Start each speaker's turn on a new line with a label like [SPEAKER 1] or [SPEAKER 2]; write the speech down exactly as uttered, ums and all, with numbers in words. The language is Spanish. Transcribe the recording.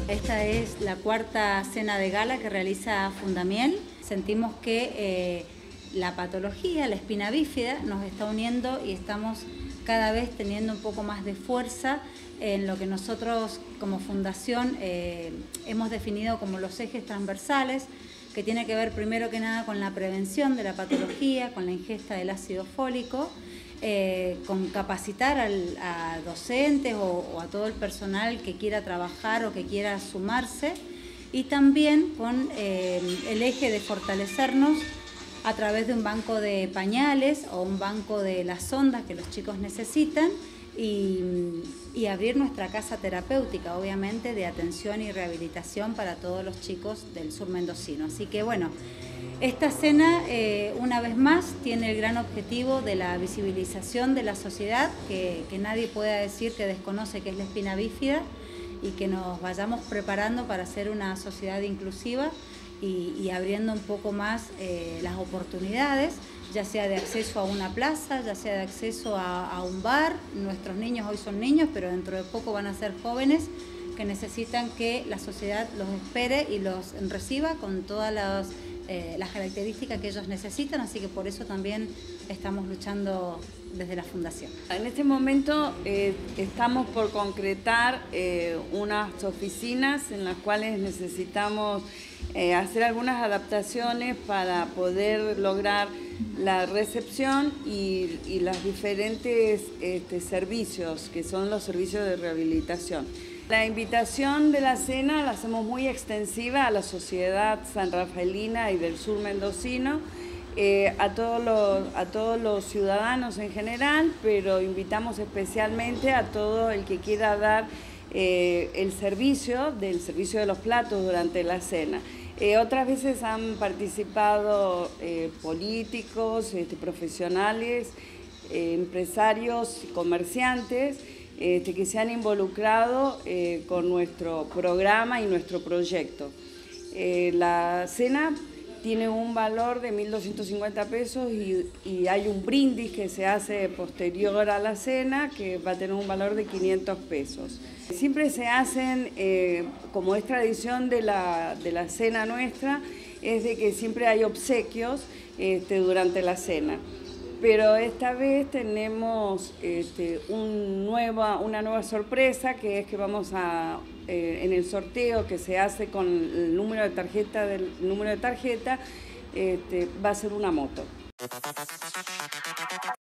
[SPEAKER 1] Esta es la cuarta cena de gala que realiza Fundamiel. Sentimos que eh, la patología, la espina bífida, nos está uniendo y estamos cada vez teniendo un poco más de fuerza en lo que nosotros como fundación eh, hemos definido como los ejes transversales, que tiene que ver primero que nada con la prevención de la patología, con la ingesta del ácido fólico, eh, con capacitar al, a docentes o, o a todo el personal que quiera trabajar o que quiera sumarse, y también con eh, el eje de fortalecernos a través de un banco de pañales o un banco de las sondas que los chicos necesitan y, y abrir nuestra casa terapéutica, obviamente, de atención y rehabilitación para todos los chicos del sur mendocino. Así que bueno, esta cena eh, una vez más tiene el gran objetivo de la visibilización de la sociedad, que, que nadie pueda decir que desconoce qué es la espina bífida y que nos vayamos preparando para ser una sociedad inclusiva y, y abriendo un poco más eh, las oportunidades, ya sea de acceso a una plaza, ya sea de acceso a, a un bar. Nuestros niños hoy son niños, pero dentro de poco van a ser jóvenes que necesitan que la sociedad los espere y los reciba con todas las, eh, las características que ellos necesitan, así que por eso también estamos luchando desde la Fundación.
[SPEAKER 2] En este momento eh, estamos por concretar eh, unas oficinas en las cuales necesitamos eh, hacer algunas adaptaciones para poder lograr la recepción y, y los diferentes este, servicios, que son los servicios de rehabilitación. La invitación de la cena la hacemos muy extensiva a la sociedad sanrafaelina y del sur mendocino, eh, a, todos los, a todos los ciudadanos en general, pero invitamos especialmente a todo el que quiera dar eh, el servicio, del servicio de los platos durante la cena. Eh, otras veces han participado eh, políticos, este, profesionales, eh, empresarios, comerciantes, este, que se han involucrado eh, con nuestro programa y nuestro proyecto. Eh, la cena tiene un valor de mil doscientos cincuenta pesos y, y hay un brindis que se hace posterior a la cena que va a tener un valor de quinientos pesos. Siempre se hacen, eh, como es tradición de la, de la cena nuestra, es de que siempre hay obsequios este, durante la cena. Pero esta vez tenemos este, un nueva, una nueva sorpresa, que es que vamos a, eh, en el sorteo que se hace con el número de tarjeta, del número de tarjeta este, va a ser una moto.